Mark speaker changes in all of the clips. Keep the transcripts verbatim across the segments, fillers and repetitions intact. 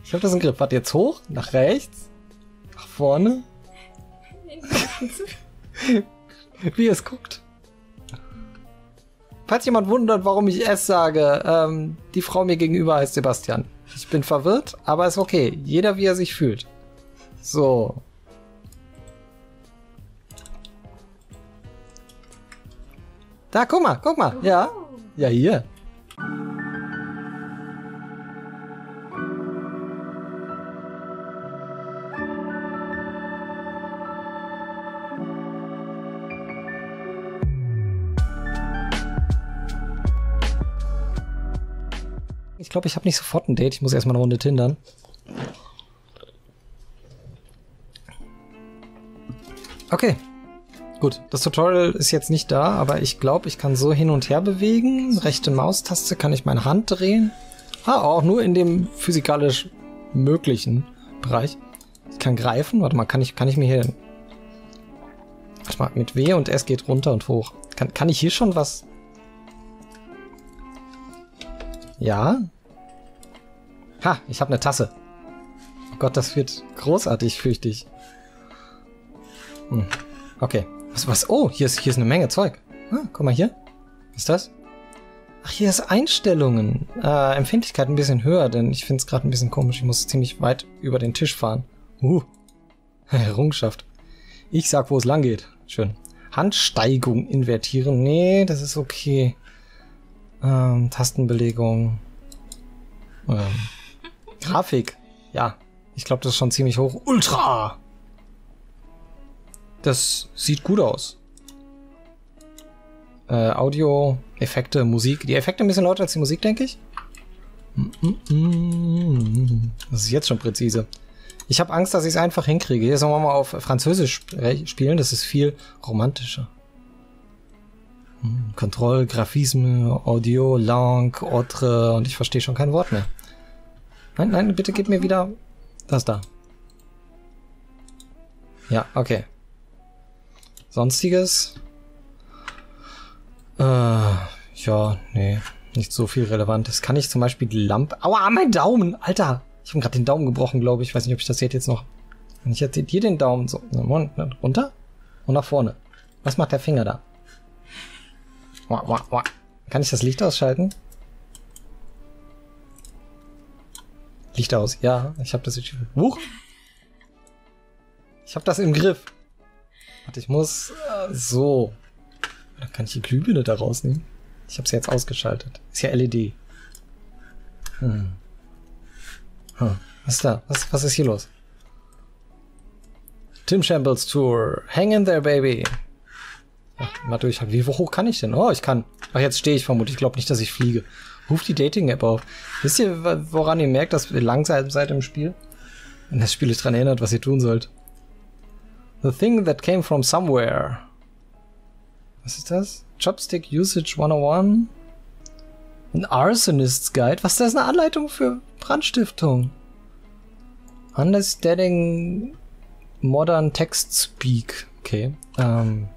Speaker 1: Ich habe das im Griff. Warte, jetzt hoch, nach rechts, nach vorne. Wie es guckt. Falls jemand wundert, warum ich es sage, ähm, die Frau mir gegenüber heißt Sebastian. Ich bin verwirrt, aber ist okay. Jeder, wie er sich fühlt. So. Da, guck mal, guck mal. Ja. Ja, hier. Ich glaube, ich habe nicht sofort ein Date. Ich muss erstmal eine Runde tindern. Okay. Gut, das Tutorial ist jetzt nicht da, aber ich glaube, ich kann so hin und her bewegen. Rechte Maustaste kann ich meine Hand drehen. Ah, auch nur in dem physikalisch möglichen Bereich. Ich kann greifen. Warte mal, kann ich, kann ich mir hier... Warte mal, mit W und S geht runter und hoch. Kann, kann ich hier schon was... Ja. Ha, ich habe eine Tasse. Oh Gott, das wird großartig, fürchte ich. Hm. Okay. Was, was? Oh, hier ist, hier ist eine Menge Zeug. Ah, guck mal hier. Was ist das? Ach, hier ist Einstellungen. Äh, Empfindlichkeit ein bisschen höher, denn ich finde es gerade ein bisschen komisch. Ich muss ziemlich weit über den Tisch fahren. Uh. Errungenschaft. Ich sag, wo es lang geht. Schön. Handsteigung invertieren. Nee, das ist okay. Ähm, Tastenbelegung. Ähm, Grafik. Ja, ich glaube, das ist schon ziemlich hoch. Ultra! Das sieht gut aus. Äh, Audio, Effekte, Musik. Die Effekte ein bisschen lauter als die Musik, denke ich. Das ist jetzt schon präzise. Ich habe Angst, dass ich es einfach hinkriege. Hier sollen wir mal auf Französisch spielen. Das ist viel romantischer. Kontrolle, Graphisme, Audio, Langue, Autre und ich verstehe schon kein Wort mehr. Nein, nein, bitte gib mir wieder das da. Ja, okay. Sonstiges? Äh, ja, nee, nicht so viel Relevantes. Kann ich zum Beispiel die Lampe... Aua, mein Daumen! Alter! Ich habe gerade den Daumen gebrochen, glaube ich. Ich weiß nicht, ob ich das seht jetzt noch. Wenn ich jetzt hier den Daumen so... Runter und nach vorne. Was macht der Finger da? Kann ich das Licht ausschalten? Licht aus, ja. Ich habe das jetzt... Huch! Ich habe das im Griff. Warte, ich muss... Äh, so. Dann kann ich die Glühbirne da rausnehmen. Ich habe sie jetzt ausgeschaltet. Ist ja L E D. Hm. Hm. Was ist da? Was, was ist hier los? Tim Shambles Tour. Hang in there, baby. Ach, mal durch. Wie hoch kann ich denn? Oh, ich kann. Ach, jetzt stehe ich vermutlich. Ich glaube nicht, dass ich fliege. Ruf die Dating-App auf. Wisst ihr, woran ihr merkt, dass ihr langsam seid im Spiel? Wenn das Spiel euch daran erinnert, was ihr tun sollt. The thing that came from somewhere. Was ist das? Chopstick Usage hundertundeins? Ein Arsonist's Guide? Was ist das? Eine Anleitung für Brandstiftung? Understanding Modern Text Speak. Okay. Ähm...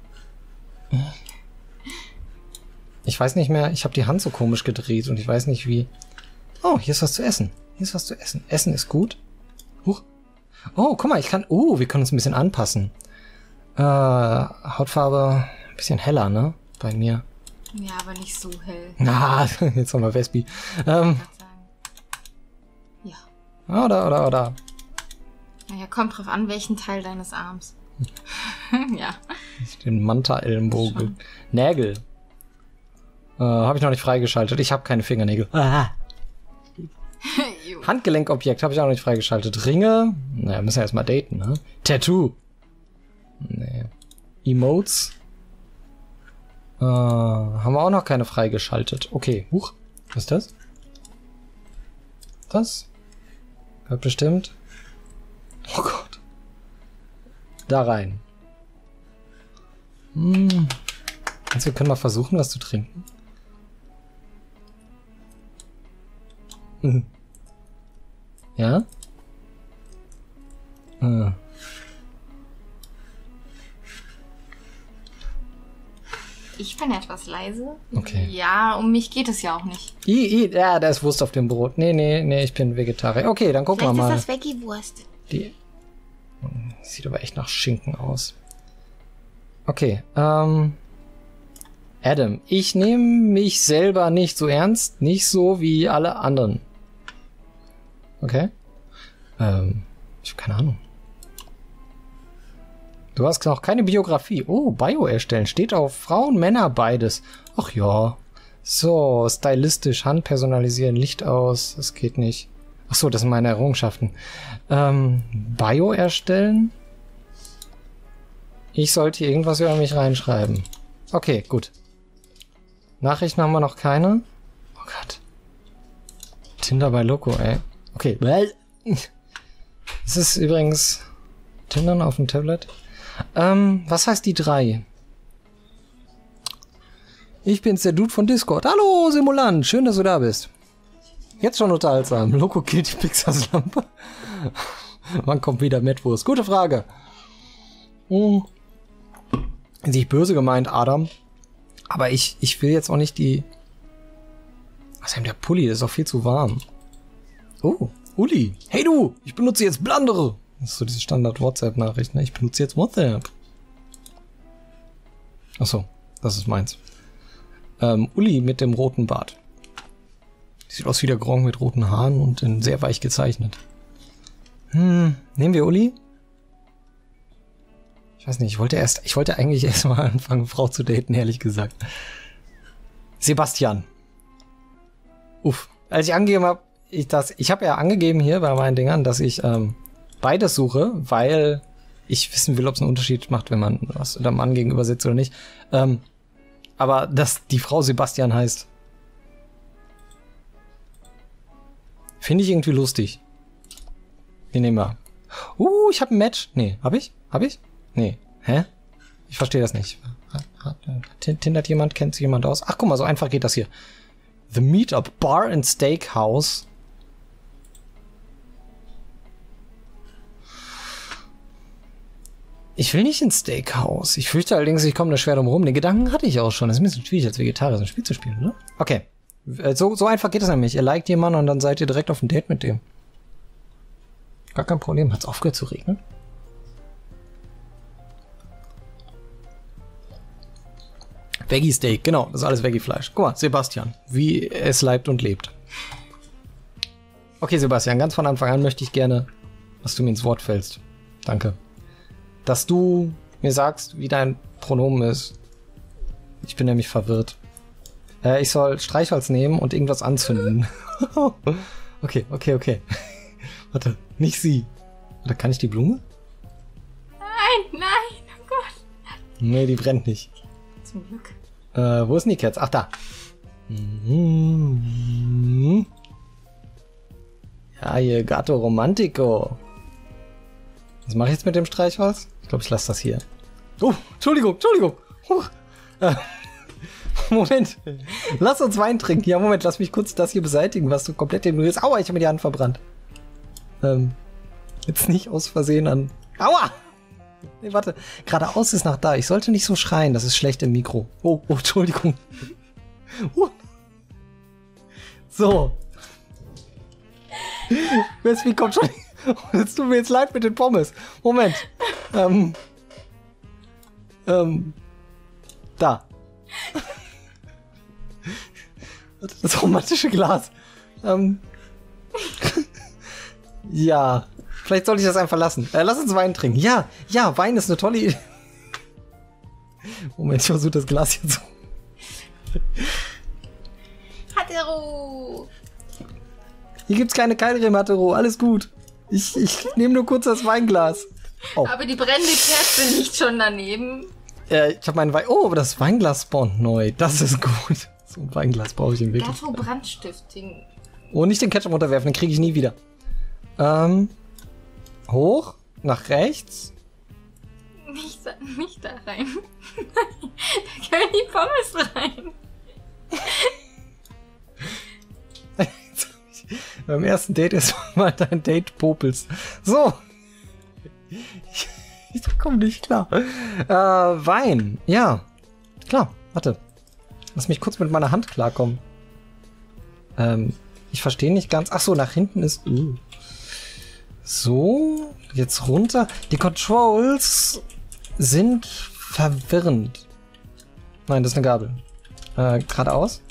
Speaker 1: Ich weiß nicht mehr, ich habe die Hand so komisch gedreht und ich weiß nicht wie... Oh, hier ist was zu essen. Hier ist was zu essen. Essen ist gut. Huch. Oh, guck mal, ich kann... Oh, wir können uns ein bisschen anpassen. Äh, Hautfarbe ein bisschen heller, ne? Bei mir.
Speaker 2: Ja, aber nicht so hell.
Speaker 1: Ah, jetzt haben wir Vespi. Ähm,
Speaker 2: ja.
Speaker 1: Oder, oder, oder.
Speaker 2: Naja, kommt drauf an, welchen Teil deines Arms. Ja.
Speaker 1: Den Manta-Ellenbogen. Nägel. Äh, habe ich noch nicht freigeschaltet. Ich habe keine Fingernägel. Ah. Handgelenkobjekt habe ich auch noch nicht freigeschaltet. Ringe. Naja, müssen wir erstmal daten, ne? Tattoo. Nee. Emotes. Äh, haben wir auch noch keine freigeschaltet. Okay. Huch. Was ist das? Das? Gehört bestimmt. Oh Gott. Da rein. Hm. Also wir können mal versuchen, was zu trinken. Mhm. Ja? Ah.
Speaker 2: Ich bin etwas leise.
Speaker 1: Okay.
Speaker 2: Ja, um mich geht es ja auch nicht.
Speaker 1: I, I, ja, da ist Wurst auf dem Brot. Nee, nee, nee, ich bin Vegetarier. Okay, dann gucken wir mal.
Speaker 2: Vielleicht ist das Veggie-Wurst.
Speaker 1: Die sieht aber echt nach Schinken aus. Okay, ähm... Adam, ich nehme mich selber nicht so ernst, nicht so wie alle anderen. Okay? Ähm, ich habe keine Ahnung. Du hast noch keine Biografie. Oh, Bio erstellen. Steht auf Frauen, Männer, beides. Ach ja. So, stylistisch, Hand personalisieren, Licht aus. Das geht nicht. Ach so, das sind meine Errungenschaften. Ähm, Bio erstellen? Ich sollte hier irgendwas über mich reinschreiben. Okay, gut. Nachrichten haben wir noch keine. Oh Gott. Tinder bei Loco, ey. Okay. Es ist übrigens Tindern auf dem Tablet. Ähm, was heißt die drei? Ich bin's, der Dude von Discord. Hallo, Simulant. Schön, dass du da bist. Jetzt schon unterhaltsam. Loco killt die Pixars-Lampe. Wann kommt wieder Metwurst? Gute Frage. Hm. Nicht böse gemeint, Adam. Aber ich, ich will jetzt auch nicht die... Was ist denn der Pulli? Das ist auch viel zu warm. Oh, Uli. Hey du, ich benutze jetzt Blendere. Das ist so diese Standard-WhatsApp-Nachricht, ne? Ich benutze jetzt WhatsApp. Achso, das ist meins. Ähm, Uli mit dem roten Bart. Sieht aus wie der Gronk mit roten Haaren und in sehr weich gezeichnet. Hm, nehmen wir Uli? Ich weiß nicht, ich wollte erst, ich wollte eigentlich erst mal anfangen, Frau zu daten, ehrlich gesagt. Sebastian. Uff. Als ich angegeben habe, ich das, ich habe ja angegeben hier bei meinen Dingern, dass ich ähm, beides suche, weil ich wissen will, ob es einen Unterschied macht, wenn man was der Mann gegenüber sitzt oder nicht. Ähm, aber dass die Frau Sebastian heißt, finde ich irgendwie lustig. Den nehmen wir. Uh, ich habe ein Match. Nee, hab ich? Hab ich? Nee. Hä? Ich verstehe das nicht. Tindert jemand? Kennt sich jemand aus? Ach, guck mal, so einfach geht das hier. The Meetup Bar and Steakhouse. Ich will nicht ins Steakhouse. Ich fürchte allerdings, ich komme da schwer drum rum. Den Gedanken hatte ich auch schon. Das ist ein bisschen schwierig, als Vegetarier so ein Spiel zu spielen, ne? Okay. So, so einfach geht das nämlich. Ihr liked jemanden und dann seid ihr direkt auf dem Date mit dem. Gar kein Problem. Hat's aufgehört zu regnen? Veggie Steak, genau, das ist alles Veggie-Fleisch. Guck mal, Sebastian, wie es leibt und lebt. Okay, Sebastian, ganz von Anfang an möchte ich gerne, dass du mir ins Wort fällst. Danke. Dass du mir sagst, wie dein Pronomen ist. Ich bin nämlich verwirrt. Äh, ich soll Streichholz nehmen und irgendwas anzünden. Okay, okay, okay. Warte, nicht sie. Oder kann ich die Blume?
Speaker 2: Nein, nein, oh Gott.
Speaker 1: Nee, die brennt nicht.
Speaker 2: Zum Glück.
Speaker 1: Äh, wo ist denn die Kerze? Ach, da. Mhm. Ja, hier, Gato Romantico. Was mache ich jetzt mit dem Streichholz? Ich glaube, ich lasse das hier. Oh, Entschuldigung, Entschuldigung. Huch. Äh, Moment. Lass uns Wein trinken. Ja, Moment, lass mich kurz das hier beseitigen, was du komplett ignorierst. Aua, ich habe mir die Hand verbrannt. Ähm, jetzt nicht aus Versehen an... Aua! Nee, warte. Geradeaus ist nach da. Ich sollte nicht so schreien. Das ist schlecht im Mikro. Oh, oh, Entschuldigung. Uh. So. Weswegen kommt schon... Jetzt tut mir jetzt leid mit den Pommes. Moment. Ähm. Ähm. Da. Das romantische Glas. Ähm. Ja. Vielleicht sollte ich das einfach lassen. Äh, lass uns Wein trinken. Ja, ja, Wein ist eine tolle Idee. Moment, ich versuche das Glas hier zu...
Speaker 2: Hatero!
Speaker 1: Hier gibt's kleine Keilriemen, Hatero. Alles gut. Ich, ich nehme nur kurz das Weinglas. Oh.
Speaker 2: Aber die brennende Kerze liegt schon daneben.
Speaker 1: Äh, ich habe mein Wein... Oh, aber das Weinglas spawnt neu. Das ist gut. So ein Weinglas brauche ich im Weg.
Speaker 2: Gatto Brandstifting.
Speaker 1: Oh, nicht den Ketchup runterwerfen, den kriege ich nie wieder. Ähm... Hoch, nach rechts.
Speaker 2: Nicht, nicht da rein. Da können die Pommes rein.
Speaker 1: Beim ersten Date ist mal dein Date popelst. So. Ich, ich komme nicht klar. Äh, Wein. Ja, klar. Warte. Lass mich kurz mit meiner Hand klarkommen. Ähm, ich verstehe nicht ganz. Ach so, nach hinten ist... Uh. So, jetzt runter. Die Controls sind verwirrend. Nein, das ist eine Gabel. Äh, geradeaus.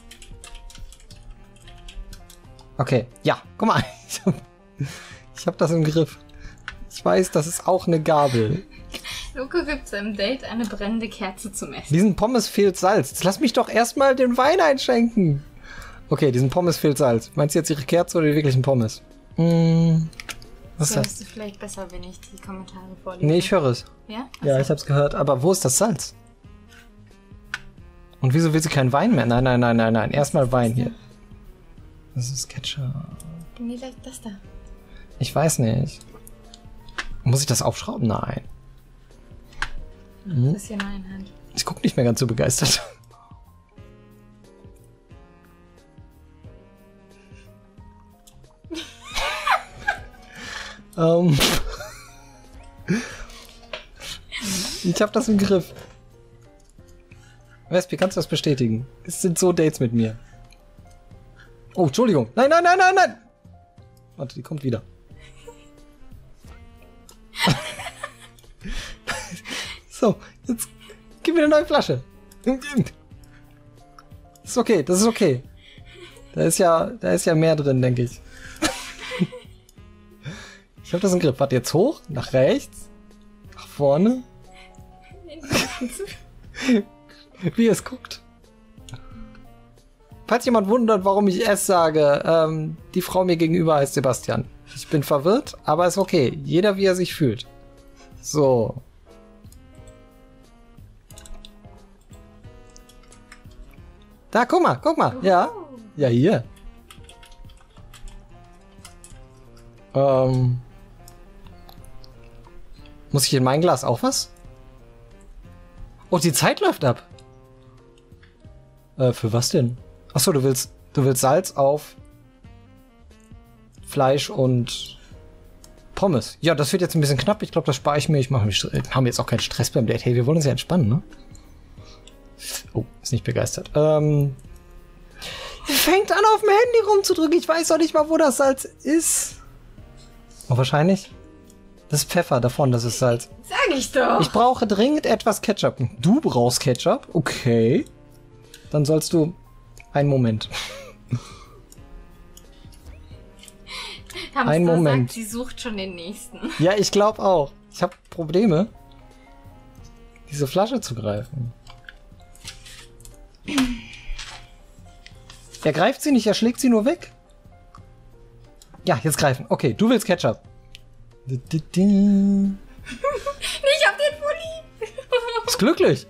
Speaker 1: Okay, ja, guck mal. Ich hab, ich hab das im Griff. Ich weiß, das ist auch eine Gabel.
Speaker 2: Luko gibt seinem Date eine brennende Kerze zum Essen.
Speaker 1: Diesen Pommes fehlt Salz. Jetzt lass mich doch erstmal den Wein einschenken. Okay, diesen Pommes fehlt Salz. Meinst du jetzt ihre Kerze oder die wirklichen Pommes? Hm, was ist das?
Speaker 2: Hörst du vielleicht besser, wenn ich die Kommentare vorlese?
Speaker 1: Nee, ich höre es.
Speaker 2: Ja?
Speaker 1: Ja, ich hab's gehört. Aber wo ist das Salz? Und wieso will sie keinen Wein mehr? Nein, nein, nein, nein, nein. Erstmal Wein hier. Das ist Ketchup.
Speaker 2: Nee, vielleicht das da.
Speaker 1: Ich weiß nicht. Muss ich das aufschrauben? Nein.
Speaker 2: Hm? Das ist hier in meiner Hand.
Speaker 1: Ich gucke nicht mehr ganz so begeistert. ähm. Ich hab das im Griff. Wespi, kannst du das bestätigen? Es sind so Dates mit mir. Oh, Entschuldigung. Nein, nein, nein, nein, nein. Warte, die kommt wieder. So, jetzt gib mir eine neue Flasche. Ist okay, das ist okay. Da ist ja, da ist ja mehr drin, denke ich. Ich hab das im Griff. Warte, jetzt hoch, nach rechts, nach vorne. Wie es guckt. Falls jemand wundert, warum ich es sage, ähm, die Frau mir gegenüber heißt Sebastian. Ich bin verwirrt, aber ist okay. Jeder, wie er sich fühlt. So. Da, guck mal, guck mal. Ja. Ja, hier. Ähm. Muss ich in mein Glas auch was? Oh, die Zeit läuft ab. Äh, für was denn? Achso, du willst, du willst Salz auf Fleisch und Pommes. Ja, das wird jetzt ein bisschen knapp. Ich glaube, das spare ich mir. Ich mache mich, haben jetzt auch keinen Stress beim Date. Hey, wir wollen uns ja entspannen, ne? Oh, ist nicht begeistert. Ähm. Fängt an, auf dem Handy rumzudrücken. Ich weiß doch nicht mal, wo das Salz ist. Oh, wahrscheinlich. Das ist Pfeffer davon, das ist Salz.
Speaker 2: Sag ich doch.
Speaker 1: Ich brauche dringend etwas Ketchup. Du brauchst Ketchup? Okay. Dann sollst du... Einen Moment. Ein Moment.
Speaker 2: Sagt, sie sucht schon den nächsten.
Speaker 1: Ja, ich glaube auch. Ich habe Probleme, diese Flasche zu greifen. Er greift sie nicht, er schlägt sie nur weg. Ja, jetzt greifen. Okay, du willst Ketchup.
Speaker 2: Ich hab den Pulli.
Speaker 1: Ist glücklich.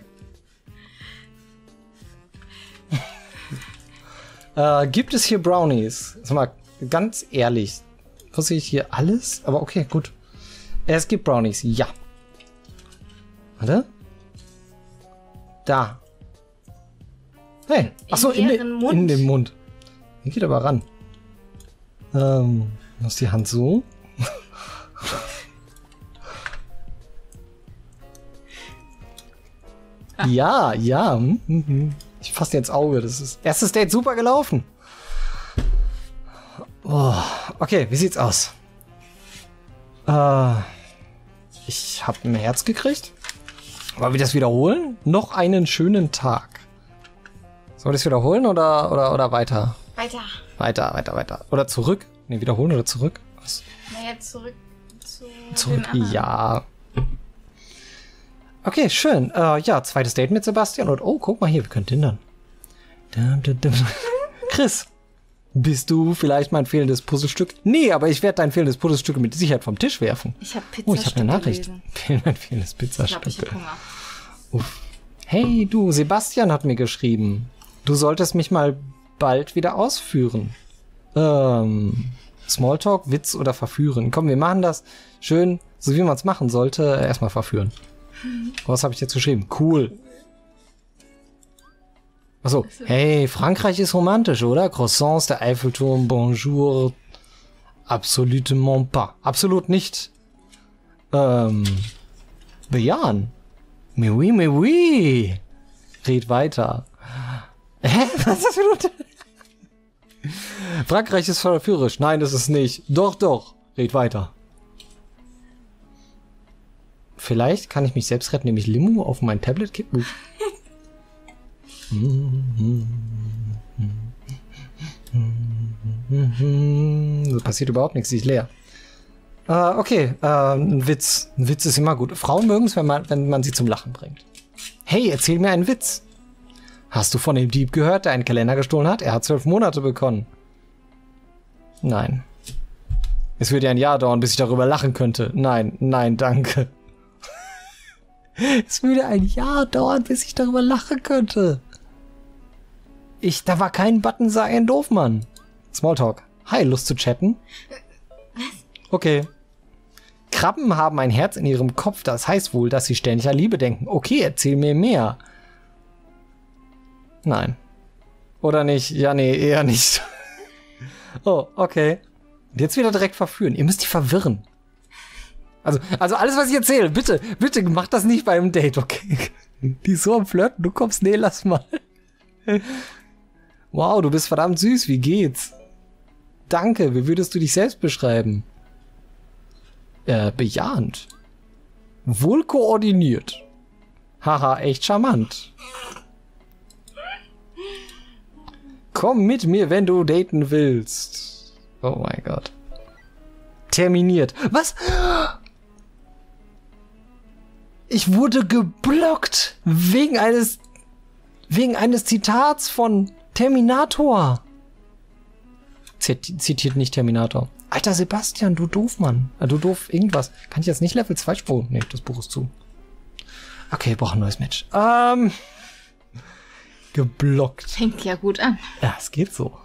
Speaker 1: äh, gibt es hier Brownies? Sag mal, ganz ehrlich. Wusste ich hier alles? Aber okay, gut. Es gibt Brownies, ja. Warte. Da. Hey, achso, in, in, de, in dem Mund. Hier geht aber ran. Ähm, muss die Hand so. Ja, ja. Ich fasse dir ins Auge. Das ist erstes Date super gelaufen. Oh, okay, wie sieht's aus? Äh, ich habe ein Herz gekriegt. Wollen wir das wiederholen? Noch einen schönen Tag. Soll ich es wiederholen oder, oder, oder weiter?
Speaker 2: Weiter.
Speaker 1: Weiter, weiter, weiter. Oder zurück? Ne, wiederholen oder zurück? Was?
Speaker 2: Naja, zurück zu
Speaker 1: Zurück, ja. Okay, schön. Äh, ja, zweites Date mit Sebastian. Und oh, guck mal hier, wir können tindern. Chris, bist du vielleicht mein fehlendes Puzzlestück? Nee, aber ich werde dein fehlendes Puzzlestück mit Sicherheit vom Tisch werfen.
Speaker 2: Ich habe Pizzastücke.
Speaker 1: Oh, ich habe eine Nachricht.
Speaker 2: Gelesen.
Speaker 1: Mein fehlendes Pizzastück.
Speaker 2: Ich glaube, ich habe Hunger.
Speaker 1: Uff. Hey, du, Sebastian hat mir geschrieben. Du solltest mich mal bald wieder ausführen. Ähm, Smalltalk, Witz oder verführen. Komm, wir machen das schön, so wie man es machen sollte. Erstmal verführen. Was habe ich jetzt geschrieben? Cool. Achso. Hey, Frankreich ist romantisch, oder? Croissants, der Eiffelturm, bonjour. Absolutement pas. Absolut nicht. Ähm, bejahen. Mais oui, mais oui. Red weiter. Hä? Was ist das für ein Unterschied? Frankreich ist verführerisch. Nein, das ist nicht. Doch, doch. Red weiter. Vielleicht kann ich mich selbst retten, nämlich Limo auf mein Tablet kippen. So passiert überhaupt nichts, sie ist leer. Äh, okay, äh, ein Witz. Ein Witz ist immer gut. Frauen mögen es, wenn man, wenn man sie zum Lachen bringt. Hey, erzähl mir einen Witz. Hast du von dem Dieb gehört, der einen Kalender gestohlen hat? Er hat zwölf Monate bekommen. Nein. Es würde ja ein Jahr dauern, bis ich darüber lachen könnte. Nein, nein, danke. Es würde ein Jahr dauern, bis ich darüber lachen könnte. Ich, da war kein Button, sei ein Doofmann. Smalltalk. Hi, Lust zu chatten? Okay. Krabben haben ein Herz in ihrem Kopf, das heißt wohl, dass sie ständig an Liebe denken. Okay, erzähl mir mehr. Nein. Oder nicht? Ja, nee, eher nicht. Oh, okay. Und jetzt wieder direkt verführen. Ihr müsst die verwirren. Also, also alles, was ich erzähle, bitte, bitte macht das nicht beim Date, okay? Die ist so am Flirten, du kommst, nee, lass mal. Wow, du bist verdammt süß, wie geht's? Danke, wie würdest du dich selbst beschreiben? Äh, bejahend. Wohl koordiniert. Haha, echt charmant. Komm mit mir, wenn du daten willst. Oh mein Gott. Terminiert. Was? Ich wurde geblockt wegen eines wegen eines Zitats von Terminator. Zit zitiert nicht Terminator. Alter Sebastian, du doof, Mann. Ah, du doof irgendwas. Kann ich jetzt nicht Level zwei spulen? Nee, das Buch ist zu. Okay, wir brauchen ein neues Match. Ähm... Geblockt.
Speaker 2: Fängt ja gut an.
Speaker 1: Ja, es geht so.